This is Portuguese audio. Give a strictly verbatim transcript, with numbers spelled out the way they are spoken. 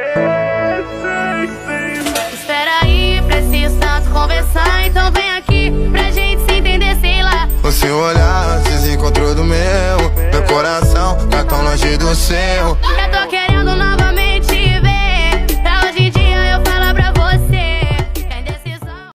Espera aí, preciso tanto conversar, então vem aqui pra gente se entender, sei lá. O seu olhar se desencontrou do meu, meu coração tá tão longe do seu. Já tô querendo